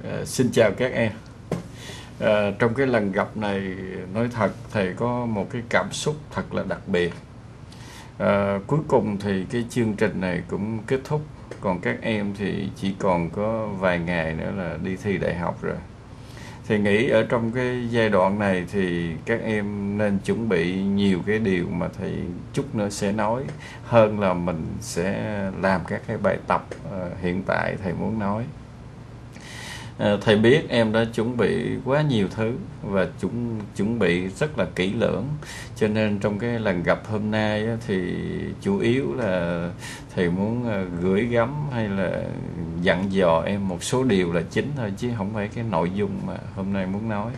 Xin chào các em. Trong cái lần gặp này, nói thật thầy có một cái cảm xúc thật là đặc biệt. Cuối cùng thì cái chương trình này cũng kết thúc, còn các em thì chỉ còn có vài ngày nữa là đi thi đại học rồi. Thì nghĩ ở trong cái giai đoạn này thì các em nên chuẩn bị nhiều cái điều mà thầy chút nữa sẽ nói, hơn là mình sẽ làm các cái bài tập hiện tại thầy muốn nói. Thầy biết em đã chuẩn bị quá nhiều thứ và chuẩn bị rất là kỹ lưỡng, cho nên trong cái lần gặp hôm nay thì chủ yếu là thầy muốn gửi gắm hay là dặn dò em một số điều là chính thôi, chứ không phải cái nội dung mà hôm nay muốn nói.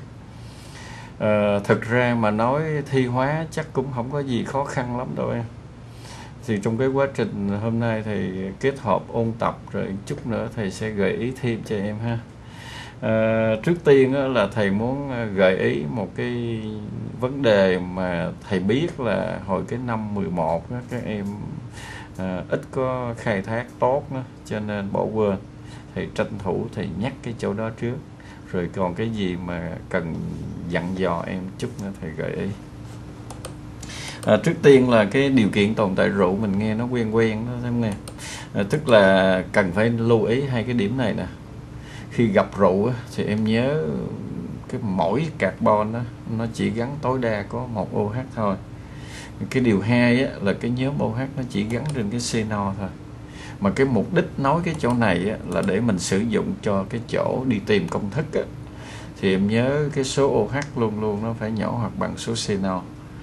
Thực ra mà nói thi hóa chắc cũng không có gì khó khăn lắm đâu em. Thì trong cái quá trình hôm nay thầy kết hợp ôn tập, rồi chút nữa thầy sẽ gợi ý thêm cho em ha. Trước tiên là thầy muốn gợi ý một cái vấn đề mà thầy biết là hồi cái năm 11 các em ít có khai thác tốt, cho nên bỏ quên. Thầy tranh thủ thầy nhắc cái chỗ đó trước, rồi còn cái gì mà cần dặn dò em chút nữa thầy gợi ý. Trước tiên là cái điều kiện tồn tại rượu, mình nghe nó quen quen đó em nghe. Tức là cần phải lưu ý hai cái điểm này nè. Khi gặp rượu thì em nhớ cái mỗi carbon đó, nó chỉ gắn tối đa có một OH thôi. Cái điều hai là cái nhóm OH nó chỉ gắn trên cái xenol thôi. Mà cái mục đích nói cái chỗ này là để mình sử dụng cho cái chỗ đi tìm công thức thì em nhớ cái số OH luôn luôn nó phải nhỏ hoặc bằng số xenol.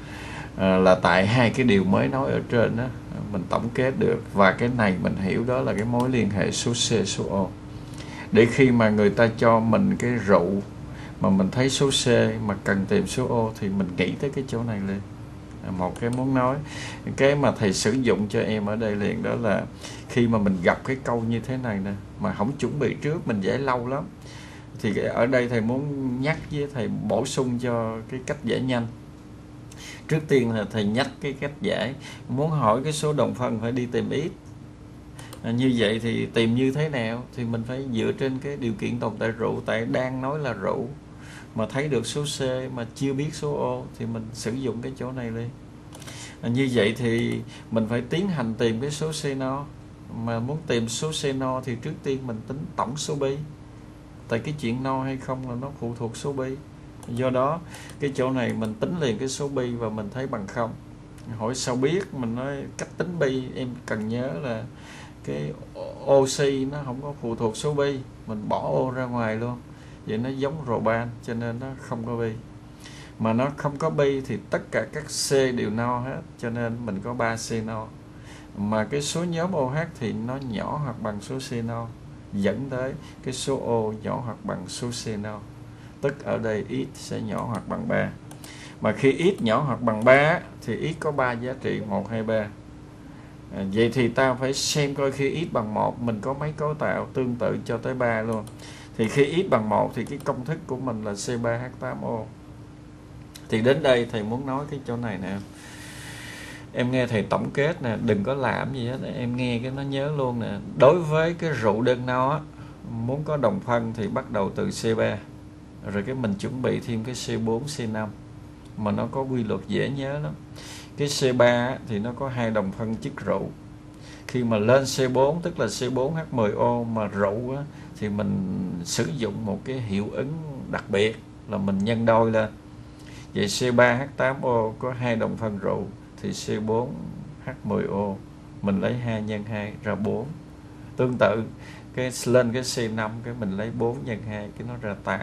Là tại hai cái điều mới nói ở trên đó mình tổng kết được, và cái này mình hiểu đó là cái mối liên hệ số C số O. Để khi mà người ta cho mình cái rượu mà mình thấy số C mà cần tìm số O thì mình nghĩ tới cái chỗ này liền. Một cái muốn nói, cái mà thầy sử dụng cho em ở đây liền đó là khi mà mình gặp cái câu như thế này nè mà không chuẩn bị trước mình giải lâu lắm, thì ở đây thầy muốn nhắc với thầy bổ sung cho cái cách giải nhanh. Trước tiên là thầy nhắc cái cách giải, muốn hỏi cái số đồng phân phải đi tìm ít. Như vậy thì tìm như thế nào thì mình phải dựa trên cái điều kiện tồn tại rượu, tại đang nói là rượu mà thấy được số C mà chưa biết số O thì mình sử dụng cái chỗ này đi. Như vậy thì mình phải tiến hành tìm cái số xenol, mà muốn tìm số xenol thì trước tiên mình tính tổng số bi, tại cái chuyện no hay không là nó phụ thuộc số bi. Do đó cái chỗ này mình tính liền cái số bi và mình thấy bằng 0. Hỏi sao biết, mình nói cách tính bi em cần nhớ là cái oxy nó không có phụ thuộc số bi, mình bỏ O ra ngoài luôn, vậy nó giống roban cho nên nó không có bi. Mà nó không có bi thì tất cả các C đều no hết, cho nên mình có 3 C no. Mà cái số nhóm OH thì nó nhỏ hoặc bằng số C no, dẫn tới cái số O nhỏ hoặc bằng số C no. Tức ở đây X sẽ nhỏ hoặc bằng 3. Mà khi X nhỏ hoặc bằng 3 thì X có 3 giá trị 1, 2, 3. Vậy thì ta phải xem coi khi X bằng 1 mình có mấy cấu tạo tương tự cho tới 3 luôn. Thì khi X bằng 1 thì cái công thức của mình là C3H8O. Thì đến đây thầy muốn nói cái chỗ này nè. Em nghe thầy tổng kết nè, đừng có làm gì hết, em nghe cái nó nhớ luôn nè. Đối với cái rượu đơn no muốn có đồng phân thì bắt đầu từ C3. Rồi cái mình chuẩn bị thêm cái C4, C5 mà nó có quy luật dễ nhớ lắm. Cái C3 thì nó có 2 đồng phân chất rượu. Khi mà lên C4 tức là C4H10O mà rượu thì mình sử dụng một cái hiệu ứng đặc biệt là mình nhân đôi lên. Vậy C3H8O có 2 đồng phân rượu thì C4H10O mình lấy 2 nhân 2 ra 4. Tương tự cái lên cái C5 cái mình lấy 4 nhân 2 cái nó ra 8.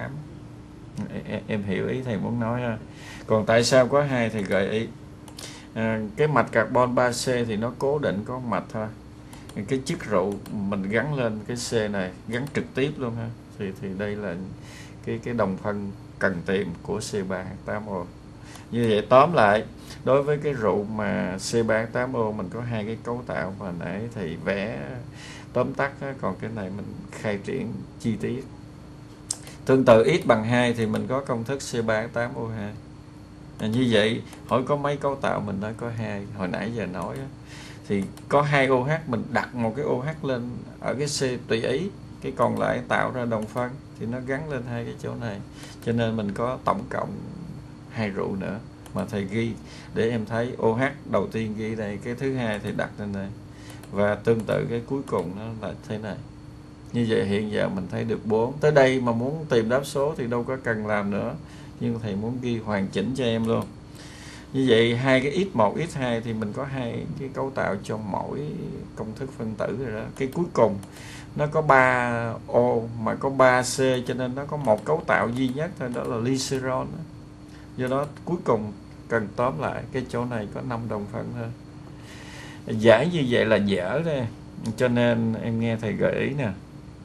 Em hiểu ý thầy muốn nói ha. Còn tại sao có 2 thì gợi ý. Cái mạch carbon 3C thì nó cố định có mạch thôi. Cái chất rượu mình gắn lên cái C này, gắn trực tiếp luôn ha. Thì đây là cái đồng phân cần tìm của C3H8O. Như vậy tóm lại, đối với cái rượu mà C3H8O mình có 2 cái cấu tạo mà nãy thầy vẽ tóm tắt, còn cái này mình khai triển chi tiết. Tương tự X bằng 2 thì mình có công thức C3H8O2. Như vậy hỏi có mấy cấu tạo, mình nói có 2, hồi nãy giờ nói thì có 2 OH, mình đặt một cái OH lên ở cái C tùy ý, cái còn lại tạo ra đồng phân thì nó gắn lên hai cái chỗ này, cho nên mình có tổng cộng 2 rượu nữa mà thầy ghi để em thấy OH đầu tiên ghi đây, cái thứ hai thì đặt lên đây, và tương tự cái cuối cùng nó là thế này. Như vậy hiện giờ mình thấy được 4. Tới đây mà muốn tìm đáp số thì đâu có cần làm nữa, nhưng thầy muốn ghi hoàn chỉnh cho em luôn. Như vậy hai cái x1, x2 thì mình có hai cái cấu tạo cho mỗi công thức phân tử rồi đó. Cái cuối cùng nó có 3 O mà có 3 C, cho nên nó có một cấu tạo duy nhất thôi, đó là glycerol. Do đó cuối cùng cần tóm lại cái chỗ này có 5 đồng phân thôi. Giải như vậy là dở đây, cho nên em nghe thầy gợi ý nè.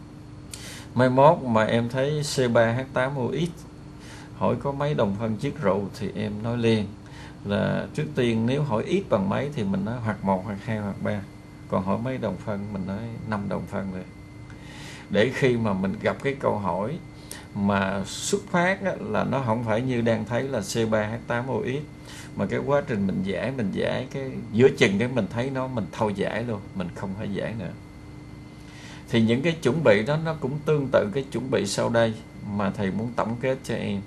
Mai mốt mà em thấy C3H8OX hỏi có mấy đồng phân chiết rượu thì em nói liền là trước tiên nếu hỏi ít bằng mấy thì mình nói hoặc 1 hoặc 2 hoặc 3, còn hỏi mấy đồng phân mình nói 5 đồng phân rồi. Để khi mà mình gặp cái câu hỏi mà xuất phát là nó không phải như đang thấy là C3H8OX, mà cái quá trình mình giải cái giữa chừng cái mình thấy nó, mình thôi giải luôn, mình không phải giải nữa. Thì những cái chuẩn bị đó nó cũng tương tự cái chuẩn bị sau đây mà thầy muốn tổng kết cho em.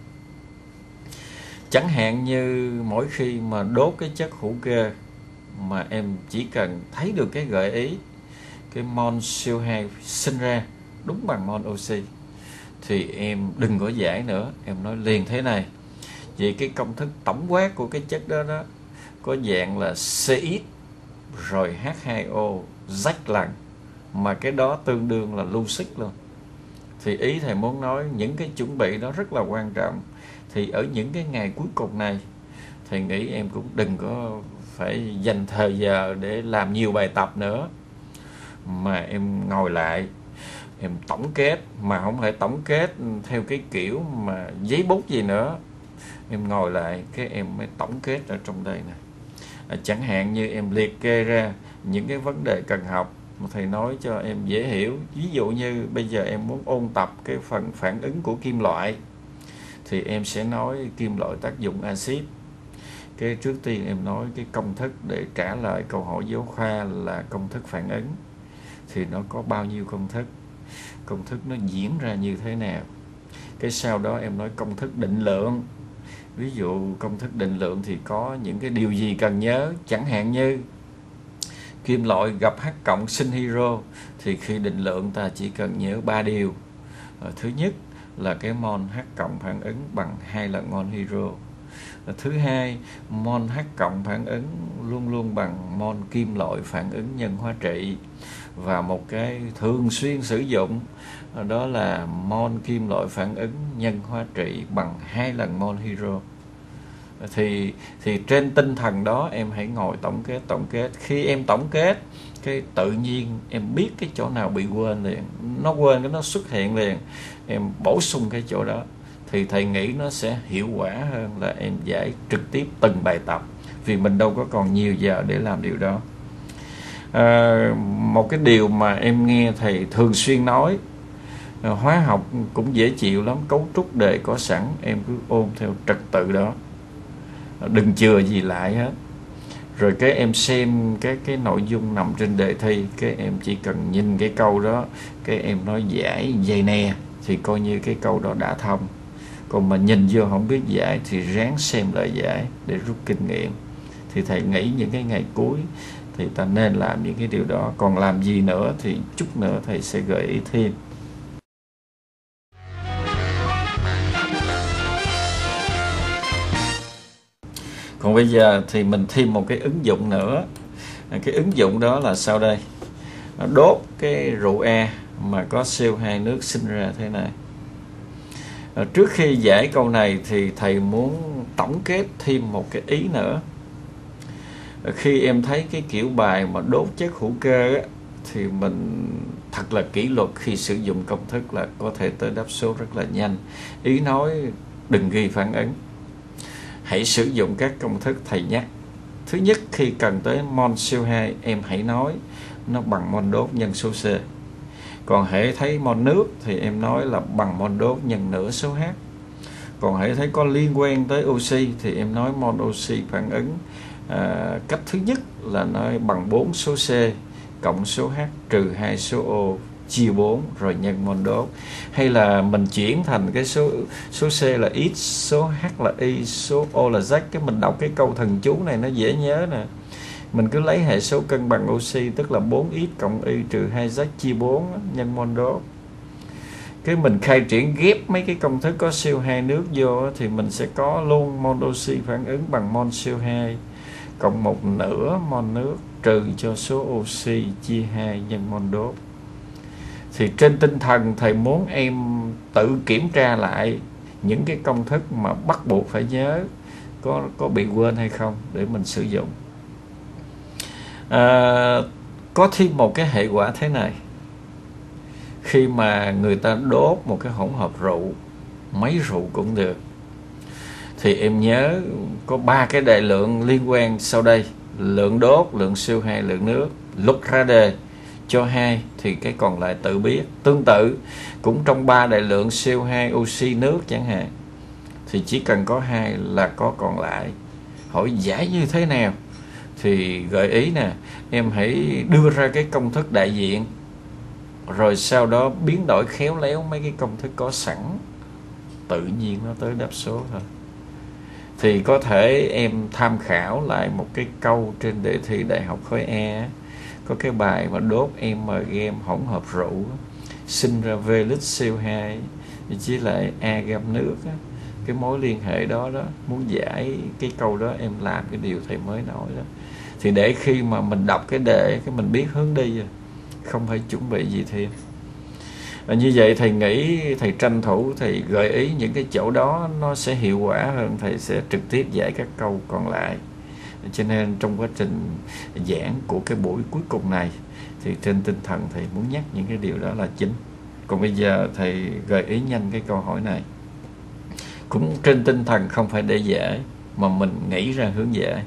Chẳng hạn như mỗi khi mà đốt cái chất hữu cơ mà em chỉ cần thấy được cái gợi ý cái mol CO2 sinh ra đúng bằng mol oxy thì em đừng có giải nữa, em nói liền thế này. Vì cái công thức tổng quát của cái chất đó có dạng là CX rồi H2O rách lần, mà cái đó tương đương là lưu xích luôn. Thì ý thầy muốn nói những cái chuẩn bị đó rất là quan trọng. Thì ở những cái ngày cuối cùng này thầy nghĩ em cũng đừng có phải dành thời giờ để làm nhiều bài tập nữa, mà em ngồi lại em tổng kết, mà không phải tổng kết theo cái kiểu mà giấy bút gì nữa. Em ngồi lại cái em mới tổng kết ở trong đây nè. Chẳng hạn như em liệt kê ra những cái vấn đề cần học mà thầy nói cho em dễ hiểu. Ví dụ như bây giờ em muốn ôn tập cái phần phản ứng của kim loại thì em sẽ nói kim loại tác dụng axit. Cái trước tiên em nói cái công thức để trả lời câu hỏi giáo khoa là công thức phản ứng, thì nó có bao nhiêu công thức nó diễn ra như thế nào. Cái sau đó em nói công thức định lượng. Ví dụ công thức định lượng thì có những cái điều gì cần nhớ, chẳng hạn như kim loại gặp H cộng sinh hydro thì khi định lượng ta chỉ cần nhớ 3 điều. Thứ nhất là cái mol H cộng phản ứng bằng 2 lần mol hydro. Thứ hai, mol H cộng phản ứng luôn luôn bằng mol kim loại phản ứng nhân hóa trị. Và một cái thường xuyên sử dụng đó là mol kim loại phản ứng nhân hóa trị bằng 2 lần mol hydro. Thì trên tinh thần đó em hãy ngồi tổng kết. Khi em tổng kết cái tự nhiên em biết cái chỗ nào bị quên liền, nó quên cái nó xuất hiện liền, em bổ sung cái chỗ đó thì thầy nghĩ nó sẽ hiệu quả hơn là em giải trực tiếp từng bài tập, vì mình đâu có còn nhiều giờ để làm điều đó. Một cái điều mà em nghe thầy thường xuyên nói, hóa học cũng dễ chịu lắm, cấu trúc đề có sẵn, em cứ ôn theo trật tự đó, đừng chừa gì lại hết. Rồi cái em xem cái nội dung nằm trên đề thi, cái em chỉ cần nhìn cái câu đó, cái em nói giải vậy nè, thì coi như cái câu đó đã thông. Còn mà nhìn vô không biết giải thì ráng xem lời giải để rút kinh nghiệm. Thì thầy nghĩ những cái ngày cuối thì ta nên làm những cái điều đó. Còn làm gì nữa thì chút nữa thầy sẽ gợi ý thêm. Còn bây giờ thì mình thêm một cái ứng dụng nữa. Cái ứng dụng đó là sau đây. Nó đốt cái rượu A mà có CO2 nước sinh ra thế này. Trước khi giải câu này thì thầy muốn tổng kết thêm một cái ý nữa. Khi em thấy cái kiểu bài mà đốt chất hữu cơ á, thì mình thật là kỷ luật khi sử dụng công thức là có thể tới đáp số rất là nhanh. Ý nói đừng ghi phản ứng, hãy sử dụng các công thức thầy nhắc. Thứ nhất, khi cần tới mol CO2 em hãy nói nó bằng mol đốt nhân số C. Còn hãy thấy mol nước thì em nói là bằng mol đốt nhân nửa số H. Còn hãy thấy có liên quan tới oxy thì em nói mol oxy phản ứng cách thứ nhất là nói bằng 4 số C cộng số H trừ 2 số O chia 4 rồi nhân mol đốt. Hay là mình chuyển thành cái số C là X, số H là Y, số O là Z. Cái mình đọc cái câu thần chú này nó dễ nhớ nè. Mình cứ lấy hệ số cân bằng oxy, tức là 4X cộng Y trừ 2Z chia 4 nhân mol đốt. Cái mình khai triển ghép mấy cái công thức có CO2 nước vô thì mình sẽ có luôn mol oxy phản ứng bằng mol CO2 cộng 1/2 mol nước trừ cho số oxy chia 2 nhân mol đốt. Thì trên tinh thần thầy muốn em tự kiểm tra lại những cái công thức mà bắt buộc phải nhớ có bị quên hay không để mình sử dụng. Có thêm một cái hệ quả thế này. Khi mà người ta đốt một cái hỗn hợp rượu, mấy rượu cũng được, thì em nhớ có 3 cái đại lượng liên quan sau đây: lượng đốt, lượng CO2, lượng nước. Lúc ra đề cho 2 thì cái còn lại tự biết. Tương tự cũng trong 3 đại lượng CO2, oxy, nước chẳng hạn, thì chỉ cần có 2 là có còn lại. Hỏi giải như thế nào? Thì gợi ý nè, em hãy đưa ra cái công thức đại diện, rồi sau đó biến đổi khéo léo mấy cái công thức có sẵn, tự nhiên nó tới đáp số thôi. Thì có thể em tham khảo lại một cái câu trên đề thi đại học khối E, có cái bài mà đốt mg hỗn hợp rượu sinh ra V lít CO2 chỉ lại A gam nước á. Cái mối liên hệ đó muốn giải cái câu đó em làm cái điều thầy mới nói đó. Thì để khi mà mình đọc cái đề cái mình biết hướng đi rồi, không phải chuẩn bị gì thêm. Như vậy thầy nghĩ thầy tranh thủ thầy gợi ý những cái chỗ đó nó sẽ hiệu quả hơn, thầy sẽ trực tiếp giải các câu còn lại. Cho nên trong quá trình giảng của cái buổi cuối cùng này thì trên tinh thần thầy muốn nhắc những cái điều đó là chính. Còn bây giờ thầy gợi ý nhanh cái câu hỏi này, cũng trên tinh thần không phải để giải mà mình nghĩ ra hướng giải.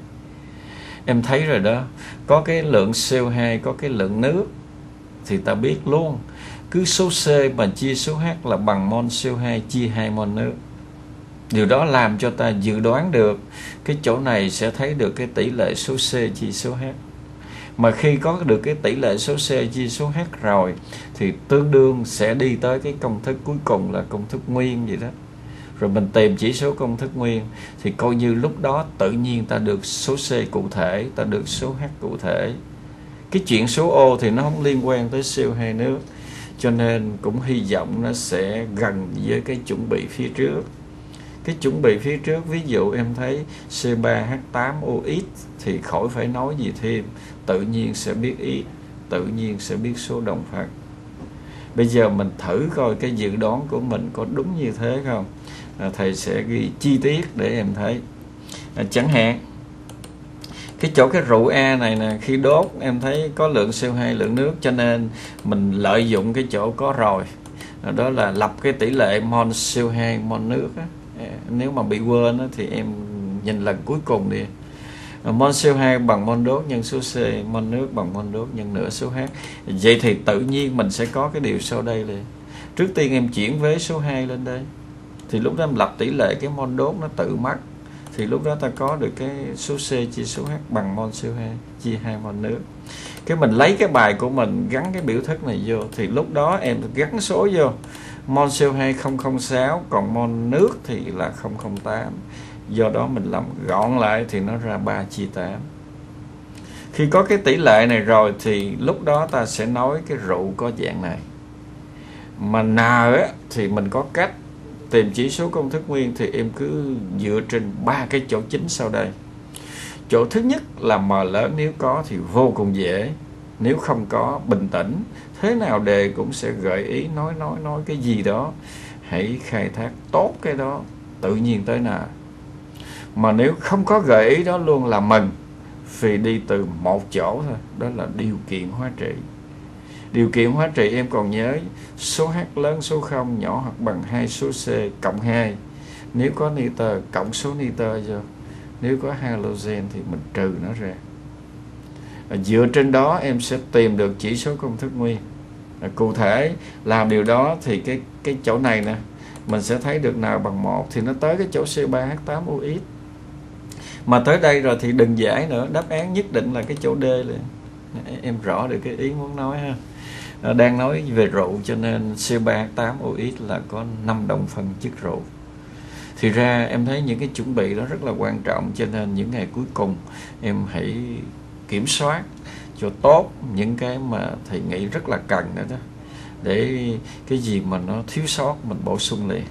Em thấy rồi đó, có cái lượng CO2, có cái lượng nước, thì ta biết luôn cứ số C mà chia số H là bằng mol CO2 chia 2 mol nước. Điều đó làm cho ta dự đoán được cái chỗ này sẽ thấy được cái tỷ lệ số C chia số H. Mà khi có được cái tỷ lệ số C chia số H rồi thì tương đương sẽ đi tới cái công thức cuối cùng là công thức nguyên vậy đó. Rồi mình tìm chỉ số công thức nguyên thì coi như lúc đó tự nhiên ta được số C cụ thể, ta được số H cụ thể. Cái chuyện số O thì nó không liên quan tới CO2 nước, cho nên cũng hy vọng nó sẽ gần với cái chuẩn bị phía trước. Cái chuẩn bị phía trước, ví dụ em thấy C3H8OX thì khỏi phải nói gì thêm, tự nhiên sẽ biết X, tự nhiên sẽ biết số đồng phật. Bây giờ mình thử coi cái dự đoán của mình có đúng như thế không. Thầy sẽ ghi chi tiết để em thấy. Chẳng hạn cái chỗ cái rượu A này nè, khi đốt em thấy có lượng CO2, lượng nước, cho nên mình lợi dụng cái chỗ có rồi, đó là lập cái tỷ lệ mol CO2 mol nước á. Nếu mà bị quên á, thì em nhìn lần cuối cùng đi. Mol CO2 bằng mol đốt nhân số C, mol nước bằng mol đốt nhân nửa số H. Vậy thì tự nhiên mình sẽ có cái điều sau đây liền. Trước tiên em chuyển vế số 2 lên đây, thì lúc đó em lập tỷ lệ cái mol đốt nó tự mất, thì lúc đó ta có được cái số C chia số H bằng mol CO2 chia 2 mol nước. Cái mình lấy cái bài của mình gắn cái biểu thức này vô, thì lúc đó em gắn số vô. Mol CO2 006, còn mol nước thì là 008. Do đó mình làm gọn lại thì nó ra 3 chia 8. Khi có cái tỷ lệ này rồi thì lúc đó ta sẽ nói cái rượu có dạng này. Mà N á, thì mình có cách tìm chỉ số công thức nguyên, thì em cứ dựa trên 3 cái chỗ chính sau đây. Chỗ thứ nhất là M lớn, nếu có thì vô cùng dễ, nếu không có bình tĩnh, thế nào đề cũng sẽ gợi ý nói cái gì đó, hãy khai thác tốt cái đó, tự nhiên tới nào. Mà nếu không có gợi ý đó luôn là mừng, vì đi từ một chỗ thôi, đó là điều kiện hóa trị. Điều kiện hóa trị em còn nhớ số H lớn số 0 nhỏ hoặc bằng 2 số C cộng 2. Nếu có nitơ cộng số nitơ vô, nếu có halogen thì mình trừ nó ra. Dựa trên đó em sẽ tìm được chỉ số công thức nguyên. Cụ thể làm điều đó thì cái chỗ này nè, mình sẽ thấy được nào bằng 1 thì nó tới cái chỗ C3H8OX. Mà tới đây rồi thì đừng giải nữa, đáp án nhất định là cái chỗ D liền. Em rõ được cái ý muốn nói ha. Đang nói về rượu cho nên C3H8OX là có 5 đồng phân chất rượu. Thì ra em thấy những cái chuẩn bị đó rất là quan trọng, cho nên những ngày cuối cùng em hãy kiểm soát cho tốt những cái mà thầy nghĩ rất là cần đó, để cái gì mà nó thiếu sót mình bổ sung liền.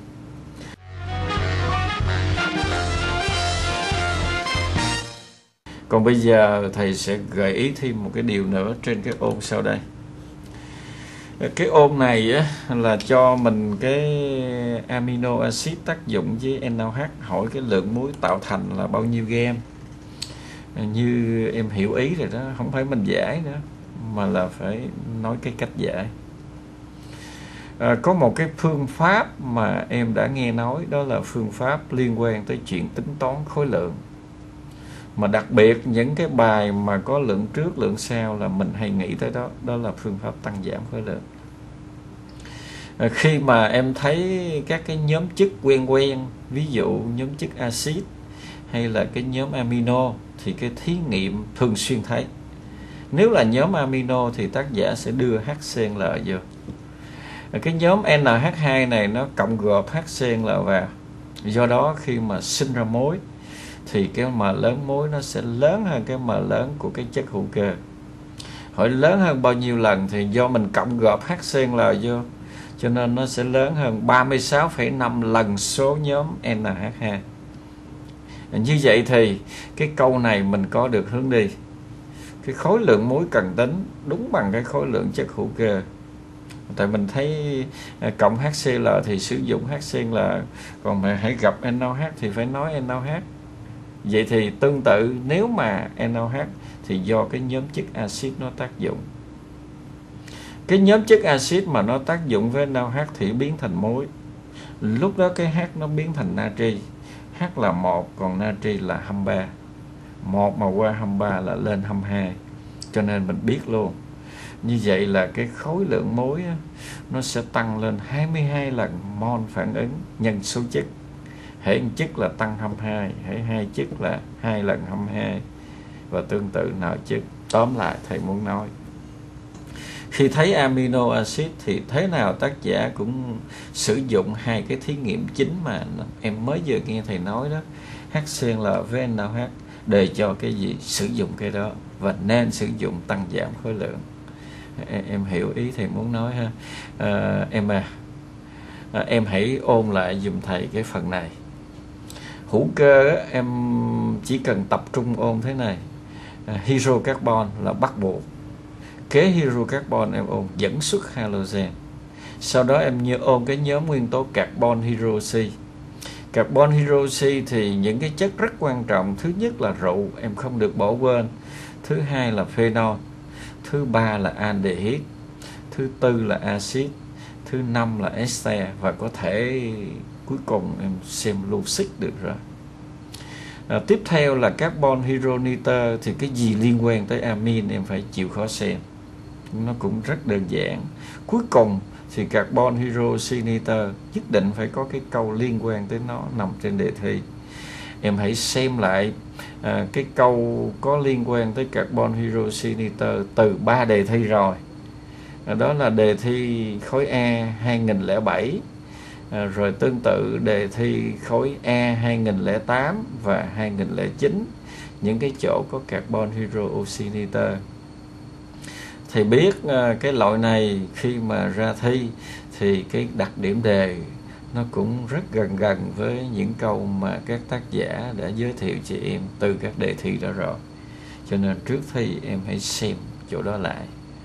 Còn bây giờ thầy sẽ gợi ý thêm một cái điều nữa trên cái ôn sau đây. Cái ôn này á, là cho mình cái amino acid tác dụng với NaOH, hỏi cái lượng muối tạo thành là bao nhiêu gam. Như em hiểu ý rồi đó, không phải mình giải nữa mà là phải nói cái cách giải. Có một cái phương pháp mà em đã nghe nói, đó là phương pháp liên quan tới chuyện tính toán khối lượng. Mà đặc biệt những cái bài mà có lượng trước lượng sau là mình hay nghĩ tới đó, đó là phương pháp tăng giảm khối lượng. Khi mà em thấy các cái nhóm chất quen quen, ví dụ nhóm chất axit hay là cái nhóm amino, thì cái thí nghiệm thường xuyên thấy. Nếu là nhóm amino thì tác giả sẽ đưa HCl vô. Cái nhóm NH2 này nó cộng gộp HCl vào. Do đó khi mà sinh ra muối thì cái m lớn muối nó sẽ lớn hơn cái m lớn của cái chất hữu cơ. Hỏi lớn hơn bao nhiêu lần thì do mình cộng gộp HCl vô, cho nên nó sẽ lớn hơn 36,5 lần số nhóm NH2. Như vậy thì cái câu này mình có được hướng đi. Cái khối lượng muối cần tính đúng bằng cái khối lượng chất hữu cơ. Tại mình thấy cộng HCl thì sử dụng HCl, còn mà hãy gặp NaOH thì phải nói NaOH. Vậy thì tương tự, nếu mà NaOH thì do cái nhóm chất axit nó tác dụng. Cái nhóm chất axit mà nó tác dụng với NaOH thì biến thành muối. Lúc đó cái H nó biến thành natri. H là 1, còn natri là 23. 1 mà qua 23 là lên 22. Cho nên mình biết luôn. Như vậy là cái khối lượng muối á, nó sẽ tăng lên 22 lần mol phản ứng nhân số chất. Hễ chất là tăng 22, hễ hai chất là 2 lần 22. Và tương tự nào chất. Tóm lại thầy muốn nói, khi thấy amino acid thì thế nào tác giả cũng sử dụng hai cái thí nghiệm chính mà em mới vừa nghe thầy nói đó, HCl với NaOH, để cho cái gì sử dụng cái đó, và nên sử dụng tăng giảm khối lượng. Em hiểu ý thầy muốn nói ha. Em hãy ôn lại dùm thầy cái phần này. Hữu cơ em chỉ cần tập trung ôn thế này. Hydrocarbon là bắt buộc. Kế hydrocarbon em ôn dẫn xuất halogen. Sau đó em như ôn cái nhóm nguyên tố carbon hydroxy. Carbon hydroxy thì những cái chất rất quan trọng. Thứ nhất là rượu, em không được bỏ quên. Thứ hai là phenol. Thứ ba là aldehyde. Thứ tư là axit. Thứ năm là ester. Và có thể cuối cùng em xem Lusic được rồi. Tiếp theo là carbon hydronitơ. Thì cái gì liên quan tới amin em phải chịu khó xem. Nó cũng rất đơn giản. Cuối cùng thì carbon hydroxynitơ nhất định phải có cái câu liên quan tới nó nằm trên đề thi. Em hãy xem lại cái câu có liên quan tới carbon hydroxynitơ từ 3 đề thi rồi. Đó là đề thi khối A 2007, rồi tương tự đề thi khối A 2008 và 2009, những cái chỗ có carbon hydroxynitơ. Thì biết cái loại này khi mà ra thi thì cái đặc điểm đề nó cũng rất gần gần với những câu mà các tác giả đã giới thiệu cho em từ các đề thi đó rồi. Cho nên trước thi em hãy xem chỗ đó lại.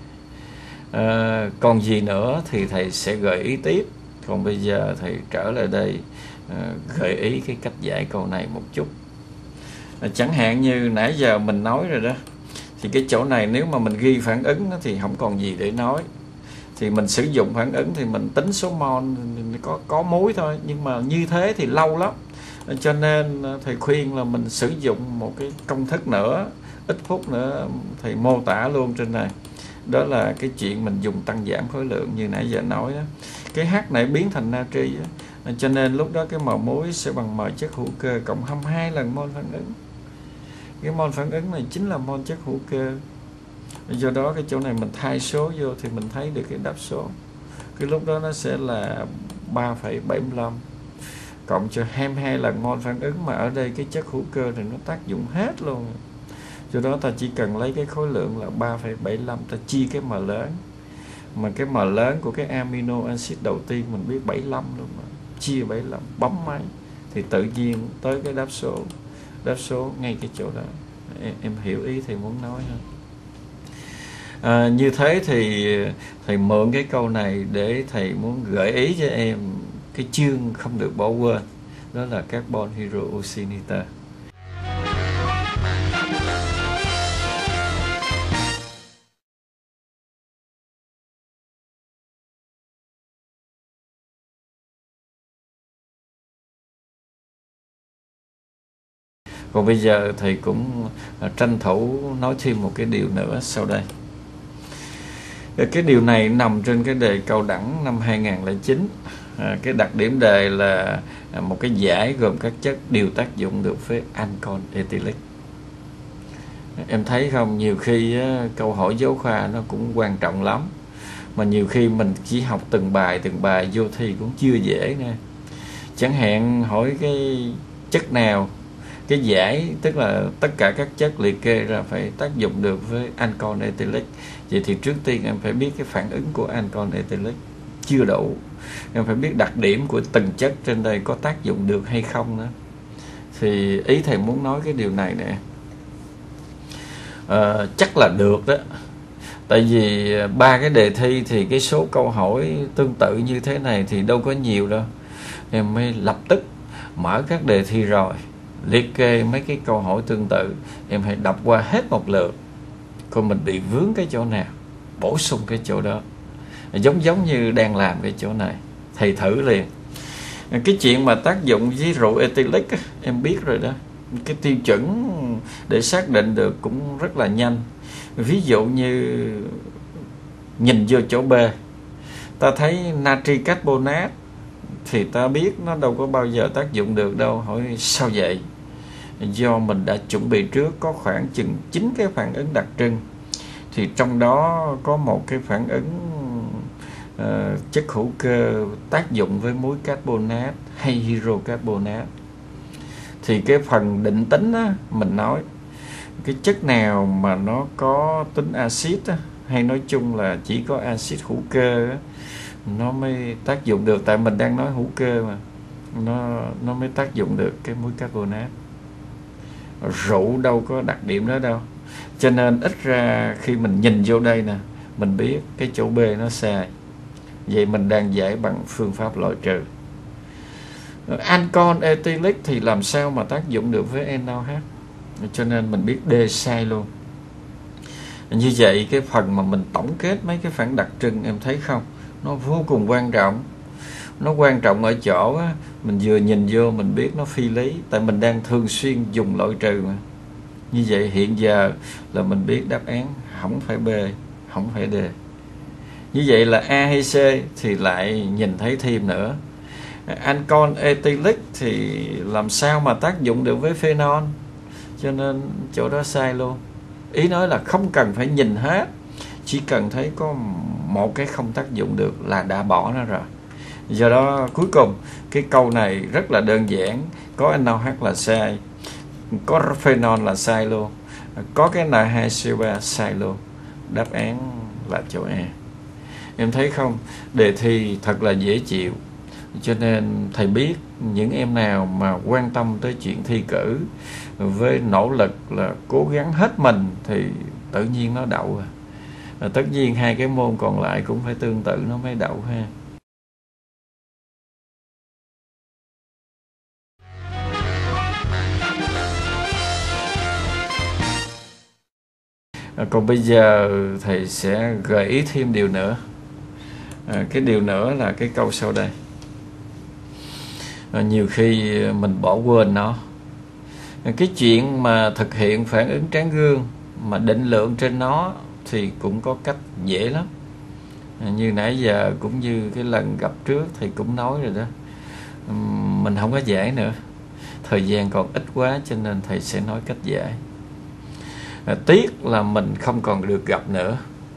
Còn gì nữa thì thầy sẽ gợi ý tiếp. Còn bây giờ thầy trở lại đây gợi ý cái cách giải câu này một chút. Chẳng hạn như nãy giờ mình nói rồi đó, thì cái chỗ này nếu mà mình ghi phản ứng thì không còn gì để nói. Thì mình sử dụng phản ứng thì mình tính số mol có muối thôi. Nhưng mà như thế thì lâu lắm. Cho nên thầy khuyên là mình sử dụng một cái công thức nữa, ít phút nữa thầy mô tả luôn trên này. Đó là cái chuyện mình dùng tăng giảm khối lượng như nãy giờ nói đó. Cái H này biến thành natri đó. Cho nên lúc đó cái m muối sẽ bằng m chất hữu cơ cộng 22 lần mol phản ứng. Cái mol phản ứng này chính là mol chất hữu cơ. Do đó cái chỗ này mình thay số vô thì mình thấy được cái đáp số. Cái lúc đó nó sẽ là 3,75 cộng cho 22 lần mol phản ứng, mà ở đây cái chất hữu cơ thì nó tác dụng hết luôn. Do đó ta chỉ cần lấy cái khối lượng là 3,75, ta chia cái m lớn, mà cái m lớn của cái amino acid đầu tiên mình biết 75 luôn mà. Chia 75, bấm máy thì tự nhiên tới cái đáp số ngay cái chỗ đó. Em hiểu ý thầy muốn nói không? Như thế thì thầy mượn cái câu này để thầy muốn gợi ý cho em cái chương không được bỏ quên, đó là carbon hydroxy nitơ. Còn bây giờ thầy cũng tranh thủ nói thêm một cái điều nữa sau đây. Cái điều này nằm trên cái đề cao đẳng năm 2009. Cái đặc điểm đề là một cái giải gồm các chất đều tác dụng được với ancol ethylic. Em thấy không, nhiều khi câu hỏi giáo khoa nó cũng quan trọng lắm, mà nhiều khi mình chỉ học từng bài vô thi cũng chưa dễ nè. Chẳng hạn hỏi cái chất nào, cái giải tức là tất cả các chất liệt kê ra phải tác dụng được với ancol ethylic. Vậy thì trước tiên em phải biết cái phản ứng của ancol ethylic chưa đủ, em phải biết đặc điểm của từng chất trên đây có tác dụng được hay không nữa. Thì ý thầy muốn nói cái điều này nè, chắc là được đó. Tại vì 3 cái đề thi thì cái số câu hỏi tương tự như thế này thì đâu có nhiều đâu. Em mới lập tức mở các đề thi rồi liệt kê mấy cái câu hỏi tương tự, em hãy đọc qua hết một lượt, coi mình bị vướng cái chỗ nào, bổ sung cái chỗ đó. Giống như đang làm cái chỗ này, thầy thử liền. Cái chuyện mà tác dụng với rượu ethylic em biết rồi đó. Cái tiêu chuẩn để xác định được cũng rất là nhanh. Ví dụ như nhìn vô chỗ B, ta thấy natri carbonate thì ta biết nó đâu có bao giờ tác dụng được đâu. Hỏi sao vậy? Do mình đã chuẩn bị trước có khoảng chừng 9 cái phản ứng đặc trưng, thì trong đó có một cái phản ứng chất hữu cơ tác dụng với muối carbonate hay hydrocarbonate. Thì cái phần định tính á, mình nói cái chất nào mà nó có tính axit á, hay nói chung là chỉ có axit hữu cơ á, nó mới tác dụng được. Tại mình đang nói hữu cơ mà, nó mới tác dụng được cái muối carbonate. Rượu đâu có đặc điểm đó đâu. Cho nên ít ra khi mình nhìn vô đây nè, mình biết cái chỗ B nó sai. Vậy mình đang giải bằng phương pháp loại trừ. Ancol ethylic thì làm sao mà tác dụng được với NaOH, cho nên mình biết D sai luôn. Như vậy cái phần mà mình tổng kết mấy cái phản đặc trưng, em thấy không, nó vô cùng quan trọng. Nó quan trọng ở chỗ á, mình vừa nhìn vô mình biết nó phi lý, tại mình đang thường xuyên dùng loại trừ mà. Như vậy hiện giờ là mình biết đáp án không phải B, không phải D. Như vậy là A hay C thì lại nhìn thấy thêm nữa. Ancol ethylic thì làm sao mà tác dụng được với phenol, cho nên chỗ đó sai luôn. Ý nói là không cần phải nhìn hết, chỉ cần thấy có một cái không tác dụng được là đã bỏ nó rồi. Do đó cuối cùng cái câu này rất là đơn giản, có NaOH là sai, có phenol là sai luôn, có cái N2CO3 sai luôn. Đáp án là chỗ A. Em thấy không, đề thi thật là dễ chịu. Cho nên thầy biết những em nào mà quan tâm tới chuyện thi cử với nỗ lực là cố gắng hết mình thì tự nhiên nó đậu. Tất nhiên hai cái môn còn lại cũng phải tương tự nó mới đậu ha. Còn bây giờ thầy sẽ gợi ý thêm điều nữa. Cái điều nữa là cái câu sau đây. Nhiều khi mình bỏ quên nó. Cái chuyện mà thực hiện phản ứng tráng gương mà định lượng trên nó thì cũng có cách dễ lắm. Như nãy giờ cũng như cái lần gặp trước thì cũng nói rồi đó. Mình không có giải nữa, thời gian còn ít quá, cho nên thầy sẽ nói cách giải. Tiếc là mình không còn được gặp nữa.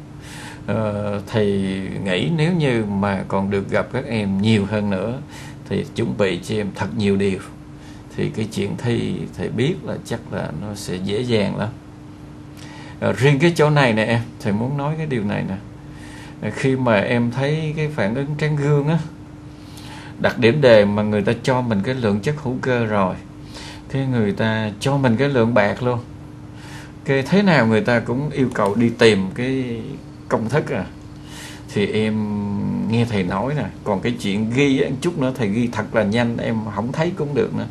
Thầy nghĩ nếu như mà còn được gặp các em nhiều hơn nữa thì chuẩn bị cho em thật nhiều điều, thì cái chuyện thi thầy biết là chắc là nó sẽ dễ dàng lắm. Riêng cái chỗ này nè em, thầy muốn nói cái điều này nè. Khi mà em thấy cái phản ứng tráng gương á, đặt điểm đề mà người ta cho mình cái lượng chất hữu cơ rồi, cái người ta cho mình cái lượng bạc luôn, cái thế nào người ta cũng yêu cầu đi tìm cái công thức thì em nghe thầy nói nè. Còn cái chuyện ghi một chút nữa thầy ghi thật là nhanh, em không thấy cũng được nữa.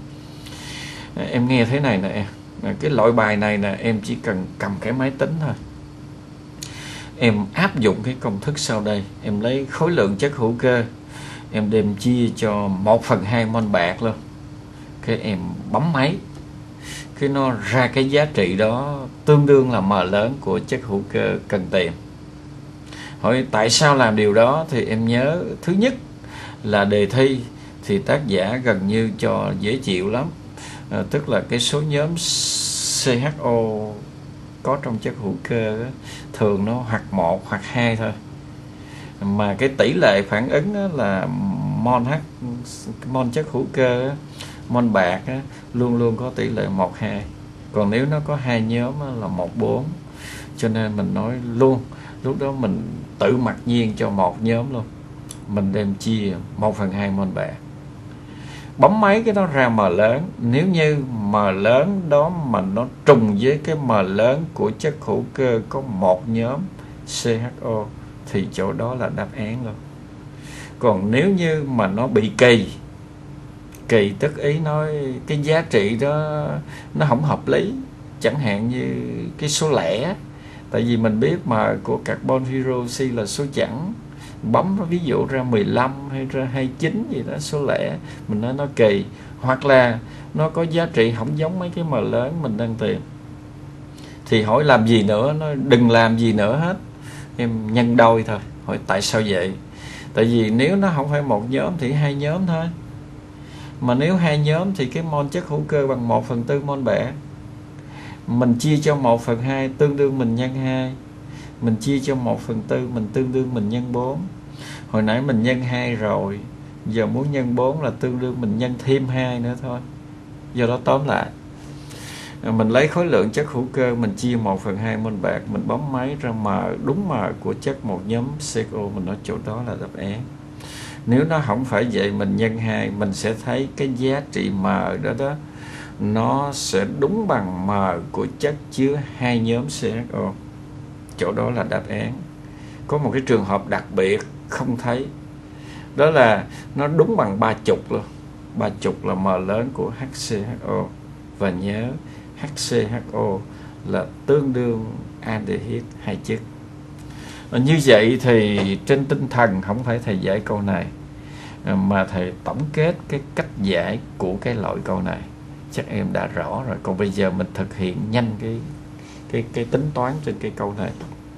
Em nghe thế này nè em, cái loại bài này nè, em chỉ cần cầm cái máy tính thôi, em áp dụng cái công thức sau đây. Em lấy khối lượng chất hữu cơ, em đem chia cho 1/2 mol bạc luôn, cái em bấm máy, cái nó ra cái giá trị đó tương đương là M lớn của chất hữu cơ cần tìm. Hỏi tại sao làm điều đó thì em nhớ thứ nhất là đề thi thì tác giả gần như cho dễ chịu lắm. Tức là cái số nhóm CHO có trong chất hữu cơ thường nó hoặc 1 hoặc 2 thôi, mà cái tỷ lệ phản ứng là mol chất hữu cơ, mol bạc luôn luôn có tỷ lệ 1-2. Còn nếu nó có 2 nhóm là 1-4. Cho nên mình nói luôn, lúc đó mình tự mặc nhiên cho 1 nhóm luôn, mình đem chia 1/2 mol bạc, bấm máy cái nó ra M lớn. Nếu như M lớn đó mà nó trùng với cái M lớn của chất hữu cơ có 1 nhóm CHO thì chỗ đó là đáp án luôn. Còn nếu như mà nó bị kỳ tức ý nói cái giá trị đó nó không hợp lý, chẳng hạn như cái số lẻ, tại vì mình biết mà của carbon hydroxy là số chẵn, bấm ví dụ ra 15 hay ra 29 gì đó, số lẻ, mình nói nó kỳ, hoặc là nó có giá trị không giống mấy cái M lớn mình đang tìm, thì hỏi làm gì nữa, nó đừng làm gì nữa hết, em nhân đôi thôi. Hỏi tại sao vậy? Tại vì nếu nó không phải 1 nhóm thì 2 nhóm thôi, mà nếu 2 nhóm thì cái mol chất hữu cơ bằng 1/4 mol bạc, mình chia cho 1/2 tương đương mình nhân 2, mình chia cho 1/4 mình tương đương mình nhân 4. Hồi nãy mình nhân 2 rồi, giờ muốn nhân 4 là tương đương mình nhân thêm 2 nữa thôi. Do đó tóm lại, mình lấy khối lượng chất hữu cơ, mình chia 1/2 mol bạc, mình bấm máy ra đúng M của chất 1 nhóm CHO, mình nói chỗ đó là đáp án. Nếu nó không phải vậy, mình nhân 2, mình sẽ thấy cái giá trị M đó nó sẽ đúng bằng M của chất chứa 2 nhóm CHO. Chỗ đó là đáp án. Có một cái trường hợp đặc biệt không thấy, đó là nó đúng bằng 30 luôn. 30 là M lớn của HCHO. Và nhớ HCHO là tương đương aldehyde 2 chất. Như vậy thì trên tinh thần không phải thầy giải câu này, mà thầy tổng kết cái cách giải của cái loại câu này, chắc em đã rõ rồi. Còn bây giờ mình thực hiện nhanh cái tính toán trên cái câu này.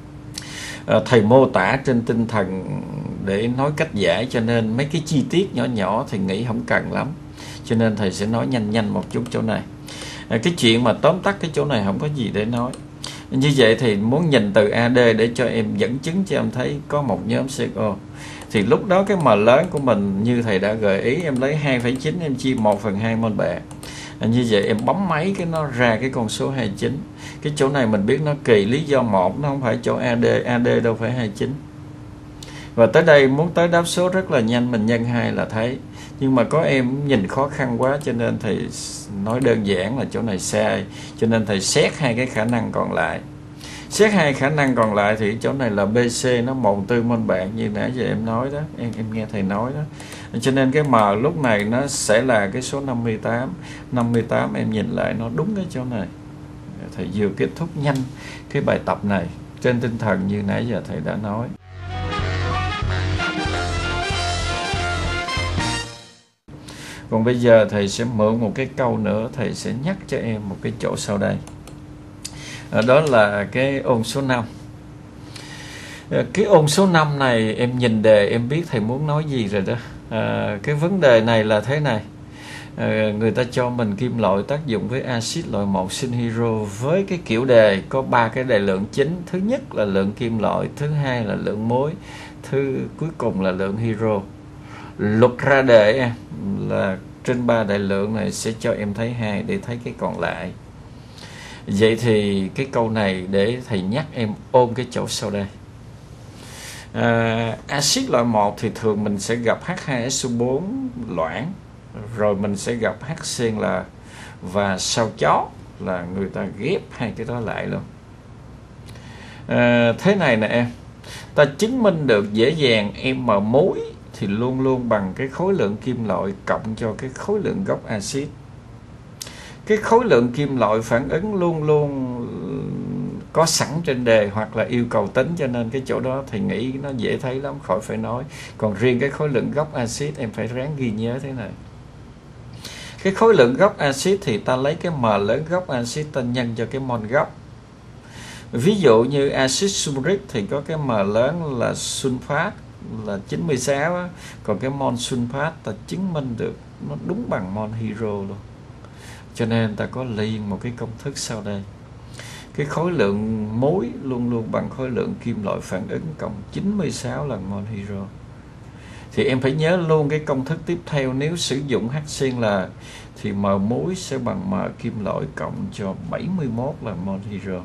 Thầy mô tả trên tinh thần để nói cách giải, cho nên mấy cái chi tiết nhỏ nhỏ thầy nghĩ không cần lắm, cho nên thầy sẽ nói nhanh một chút chỗ này. Cái chuyện mà tóm tắt cái chỗ này không có gì để nói. Như vậy thì muốn nhìn từ AD để cho em dẫn chứng cho em thấy có 1 nhóm CHO, thì lúc đó cái M lớn của mình như thầy đã gợi ý, em lấy 2,9 em chia 1/2 mol bạc. Như vậy em bấm máy cái nó ra cái con số 29. Cái chỗ này mình biết nó kỳ, lý do 1 nó không phải chỗ AD đâu phải 29. Và tới đây muốn tới đáp số rất là nhanh, mình nhân 2 là thấy. Nhưng mà có em nhìn khó khăn quá cho nên thầy nói đơn giản là chỗ này sai, cho nên thầy xét 2 cái khả năng còn lại. Xét 2 khả năng còn lại thì chỗ này là BC nó 1/4 mol bạc như nãy giờ em nói đó, em nghe thầy nói đó. Cho nên cái M lúc này nó sẽ là cái số 58. 58 em nhìn lại nó đúng cái chỗ này. Thầy vừa kết thúc nhanh cái bài tập này trên tinh thần như nãy giờ thầy đã nói. Còn bây giờ thầy sẽ mượn một cái câu nữa, thầy sẽ nhắc cho em một cái chỗ sau đây. Đó là cái ôn số 5. Cái ôn số 5 này em nhìn đề em biết thầy muốn nói gì rồi đó. Cái vấn đề này là thế này. Người ta cho mình kim loại tác dụng với axit loại 1 sinh hydro với cái kiểu đề có 3 cái đề lượng chính. Thứ nhất là lượng kim loại, thứ hai là lượng muối, cuối cùng là lượng hydro. Luật ra đề là trên 3 đại lượng này sẽ cho em thấy 2 để thấy cái còn lại. Vậy thì cái câu này để thầy nhắc em ôm cái chỗ sau đây. Axit loại 1 thì thường mình sẽ gặp H2SO4 loãng, rồi mình sẽ gặp HCl, và sau chót là người ta ghép hai cái đó lại luôn. Thế này nè em, ta chứng minh được dễ dàng m muối thì luôn luôn bằng cái khối lượng kim loại cộng cho cái khối lượng gốc axit. Cái khối lượng kim loại phản ứng luôn luôn có sẵn trên đề hoặc là yêu cầu tính, cho nên cái chỗ đó thì nghĩ nó dễ thấy lắm, khỏi phải nói. Còn riêng cái khối lượng gốc axit em phải ráng ghi nhớ thế này. Cái khối lượng gốc axit thì ta lấy cái m lớn gốc axit ta nhân cho cái mol gốc. Ví dụ như axit sulfuric thì có cái m lớn là sulfat là 96 á, còn cái mol sulfat ta chứng minh được nó đúng bằng mol hydro luôn. Cho nên ta có liền một cái công thức sau đây. Cái khối lượng muối luôn luôn bằng khối lượng kim loại phản ứng cộng 96 lần mol hydro. Thì em phải nhớ luôn cái công thức tiếp theo, nếu sử dụng HCl thì m muối sẽ bằng m kim loại cộng cho 71 lần mol hydro.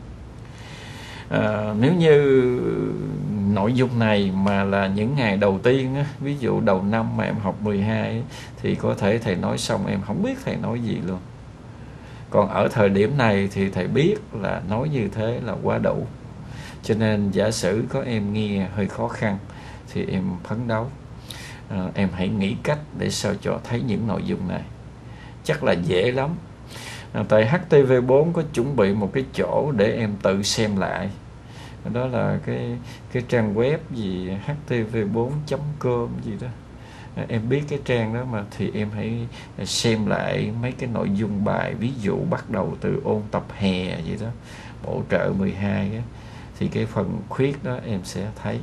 Nếu như nội dung này mà là những ngày đầu tiên á, ví dụ đầu năm mà em học 12 á, thì có thể thầy nói xong em không biết thầy nói gì luôn. Còn ở thời điểm này thì thầy biết là nói như thế là quá đủ. Cho nên giả sử có em nghe hơi khó khăn thì em phấn đấu, em hãy nghĩ cách để sao cho thấy những nội dung này. Chắc là dễ lắm. Tại HTV4 có chuẩn bị một cái chỗ để em tự xem lại. Đó là cái trang web gì htv4.com gì đó. Em biết cái trang đó mà, thì em hãy xem lại mấy cái nội dung bài, ví dụ bắt đầu từ ôn tập hè gì đó, bổ trợ 12 á, thì cái phần khuyết đó em sẽ thấy.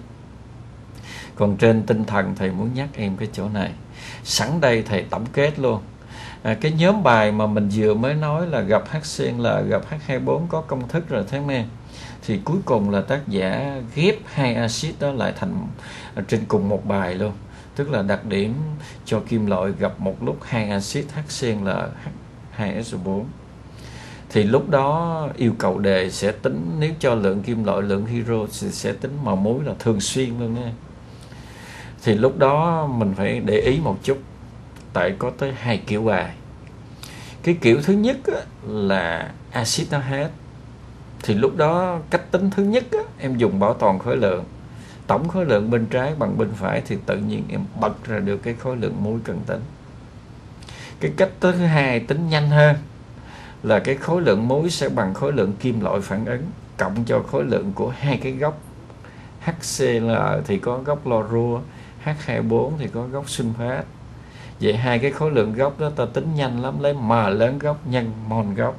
Còn trên tinh thần thầy muốn nhắc em cái chỗ này. Sẵn đây thầy tổng kết luôn. Cái nhóm bài mà mình vừa mới nói là gặp HCl, gặp H24 có công thức rồi thế men. Thì cuối cùng là tác giả ghép hai axit đó lại thành trên cùng một bài luôn. Tức là đặc điểm cho kim loại gặp một lúc hai axit HCl, H2SO4. Thì lúc đó yêu cầu đề sẽ tính, nếu cho lượng kim loại, lượng hydro thì sẽ tính màu muối là thường xuyên luôn nha. Thì lúc đó mình phải để ý một chút, tại có tới 2 kiểu bài. Cái kiểu thứ nhất á, là axit nó hết. Thì lúc đó cách tính thứ nhất á, em dùng bảo toàn khối lượng, tổng khối lượng bên trái bằng bên phải, thì tự nhiên em bật ra được cái khối lượng muối cần tính. Cái cách thứ hai tính nhanh hơn là cái khối lượng muối sẽ bằng khối lượng kim loại phản ứng cộng cho khối lượng của hai cái gốc. HCl thì có gốc lorua, H24 thì có gốc sulfat. Vậy hai cái khối lượng gốc đó ta tính nhanh lắm, lấy m lớn gốc nhân mol gốc.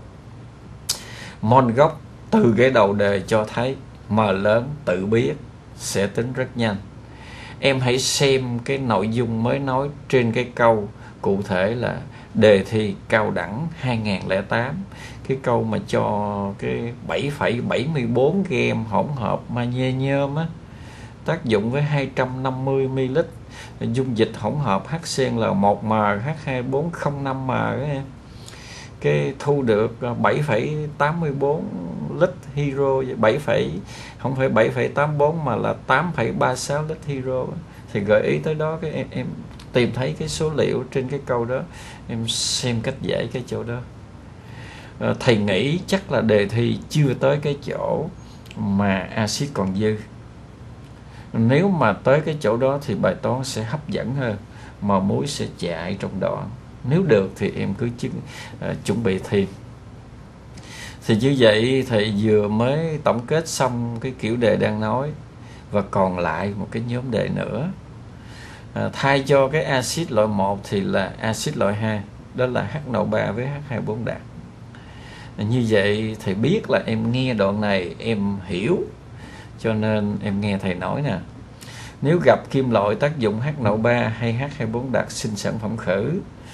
Mol gốc từ cái đầu đề cho thấy m lớn tự biết, sẽ tính rất nhanh. Em hãy xem cái nội dung mới nói trên cái câu cụ thể là đề thi cao đẳng 2008, cái câu mà cho cái 7,74 gam hỗn hợp magnesium á, tác dụng với 250 ml dung dịch hỗn hợp HCl 1m, H24 05m ấy. Cái thu được 7,84 lít hydro, không phải 7,84 mà là 8,36 lít hydro. Thì gợi ý tới đó, cái em tìm thấy cái số liệu trên cái câu đó, em xem cách giải cái chỗ đó. Thầy nghĩ chắc là đề thi chưa tới cái chỗ mà axit còn dư. Nếu mà tới cái chỗ đó thì bài toán sẽ hấp dẫn hơn, mà muối sẽ chạy trong đoạn. Nếu được thì em cứ chuẩn bị thêm. Thì như vậy thầy vừa mới tổng kết xong cái kiểu đề đang nói, và còn lại một cái nhóm đề nữa. Thay cho cái axit loại 1 thì là axit loại 2, đó là HNO3 với H24 đặc. Như vậy thầy biết là em nghe đoạn này em hiểu, cho nên em nghe thầy nói nè. Nếu gặp kim loại tác dụng HNO3 hay H24 đặc sinh sản phẩm khử,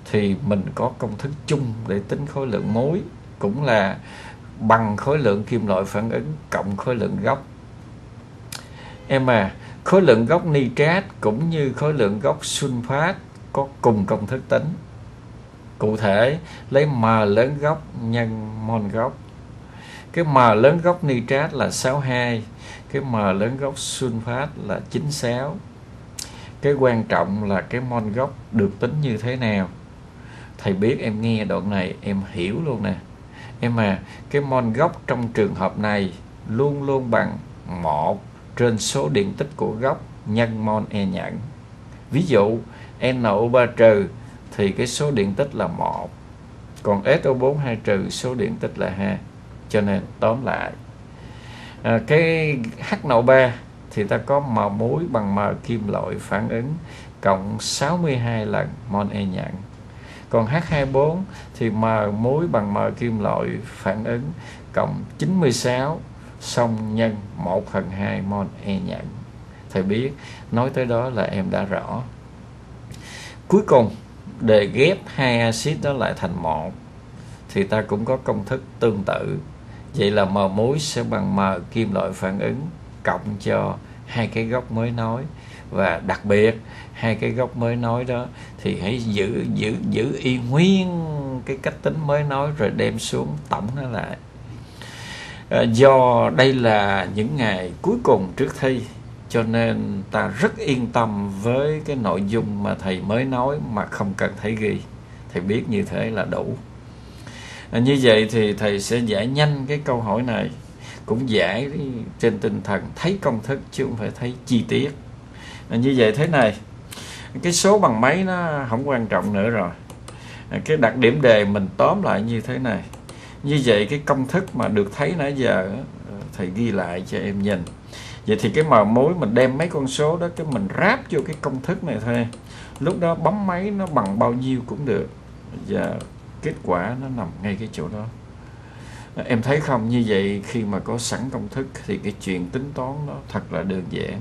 thì mình có công thức chung để tính khối lượng mối, cũng là bằng khối lượng kim loại phản ứng cộng khối lượng gốc. Em à, khối lượng gốc nitrat cũng như khối lượng gốc sunfat có cùng công thức tính. Cụ thể, lấy M lớn gốc nhân mol gốc. Cái M lớn gốc nitrat là 62, cái M lớn gốc sunfat là 96. Cái quan trọng là cái mol gốc được tính như thế nào. Thầy biết em nghe đoạn này em hiểu luôn nè. Em à, cái mol gốc trong trường hợp này luôn luôn bằng 1 trên số điện tích của gốc nhân mol E nhẫn. Ví dụ NO3 trừ thì cái số điện tích là 1, còn SO4 2 trừ số điện tích là 2. Cho nên tóm lại, cái HNO3 thì ta có M muối bằng M kim loại phản ứng cộng 62 lần mol E nhẫn. Còn H24 thì M muối bằng M kim loại phản ứng cộng 96 xong nhân 1/2 mol E nhẫn. Thầy biết, nói tới đó là em đã rõ. Cuối cùng, để ghép hai axit đó lại thành một thì ta cũng có công thức tương tự. Vậy là M muối sẽ bằng M kim loại phản ứng cộng cho hai cái gốc mới nối. Và đặc biệt, hai cái gốc mới nối đó thì hãy giữ y nguyên cái cách tính mới nối rồi đem xuống tổng nó lại. Do đây là những ngày cuối cùng trước thi, cho nên ta rất yên tâm với cái nội dung mà thầy mới nói mà không cần thấy ghi. Thầy biết như thế là đủ. Như vậy thì thầy sẽ giải nhanh cái câu hỏi này, cũng giải trên tinh thần thấy công thức chứ không phải thấy chi tiết. Như vậy thế này, cái số bằng mấy nó không quan trọng nữa rồi. Cái đặc điểm đề mình tóm lại như thế này. Như vậy cái công thức mà được thấy nãy giờ thầy ghi lại cho em nhìn. Vậy thì cái M muối mình đem mấy con số đó cái mình ráp vô cái công thức này thôi. Lúc đó bấm máy nó bằng bao nhiêu cũng được. Và kết quả nó nằm ngay cái chỗ đó. Em thấy không, như vậy khi mà có sẵn công thức thì cái chuyện tính toán nó thật là đơn giản.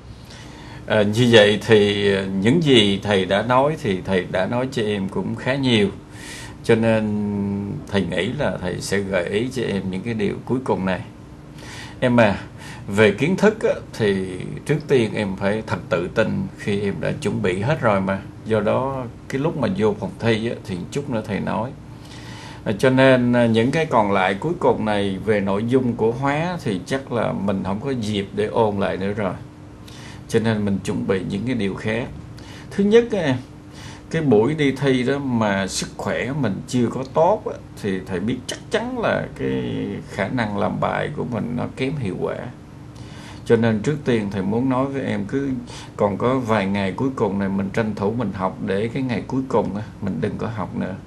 Như vậy thì những gì thầy đã nói thì thầy đã nói cho em cũng khá nhiều. Cho nên thầy nghĩ là thầy sẽ gợi ý cho em những cái điều cuối cùng này. Em à, về kiến thức á, thì trước tiên em phải thật tự tin khi em đã chuẩn bị hết rồi mà. Do đó cái lúc mà vô phòng thi á, thì chút nữa thầy nói. Cho nên những cái còn lại cuối cùng này về nội dung của hóa thì chắc là mình không có dịp để ôn lại nữa rồi. Cho nên mình chuẩn bị những cái điều khác. Thứ nhất cái buổi đi thi đó mà sức khỏe mình chưa có tốt thì thầy biết chắc chắn là cái khả năng làm bài của mình nó kém hiệu quả. Cho nên trước tiên thầy muốn nói với em, cứ còn có vài ngày cuối cùng này mình tranh thủ mình học, để cái ngày cuối cùng mình đừng có học nữa.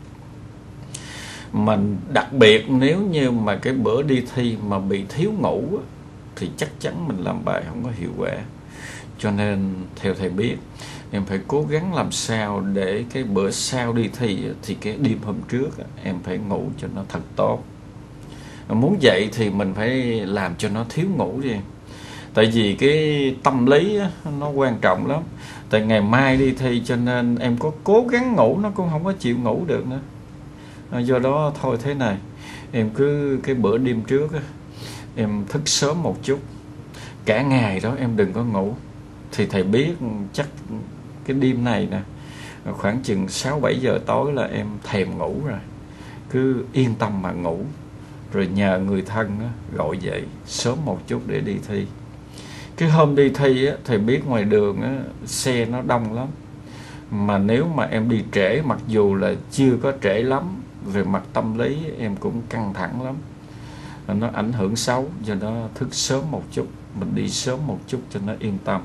Mình đặc biệt nếu như mà cái bữa đi thi mà bị thiếu ngủ thì chắc chắn mình làm bài không có hiệu quả. Cho nên theo thầy biết, em phải cố gắng làm sao để cái bữa sau đi thi thì cái đêm hôm trước em phải ngủ cho nó thật tốt. Muốn dậy thì mình phải làm cho nó thiếu ngủ đi. Tại vì cái tâm lý nó quan trọng lắm. Tại ngày mai đi thi cho nên em có cố gắng ngủ nó cũng không có chịu ngủ được nữa. Do đó thôi thế này, em cứ cái bữa đêm trước em thức sớm một chút, cả ngày đó em đừng có ngủ. Thì thầy biết chắc cái đêm này nè, khoảng chừng 6-7 giờ tối là em thèm ngủ rồi. Cứ yên tâm mà ngủ, rồi nhờ người thân gọi dậy sớm một chút để đi thi. Cái hôm đi thi thầy biết ngoài đường xe nó đông lắm. Mà nếu mà em đi trễ, mặc dù là chưa có trễ lắm, về mặt tâm lý em cũng căng thẳng lắm, nó ảnh hưởng xấu. Do đó thức sớm một chút, mình đi sớm một chút cho nó yên tâm.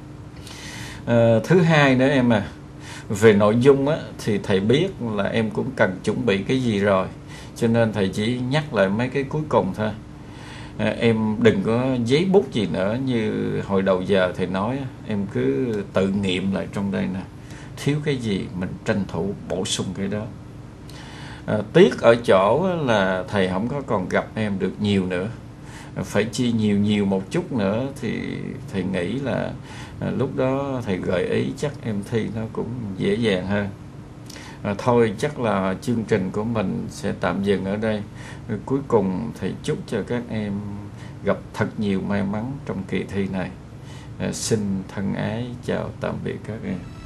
Thứ hai nữa em về nội dung thì thầy biết là em cũng cần chuẩn bị cái gì rồi, cho nên thầy chỉ nhắc lại mấy cái cuối cùng thôi. Em đừng có giấy bút gì nữa, như hồi đầu giờ thầy nói, em cứ tự nghiệm lại trong đây nè, thiếu cái gì mình tranh thủ bổ sung cái đó. Tiếc ở chỗ là thầy không có còn gặp em được nhiều nữa, phải chi nhiều một chút nữa thì thầy nghĩ là lúc đó thầy gợi ý chắc em thi nó cũng dễ dàng hơn. Thôi chắc là chương trình của mình sẽ tạm dừng ở đây. Cuối cùng thầy chúc cho các em gặp thật nhiều may mắn trong kỳ thi này. Xin thân ái chào tạm biệt các em.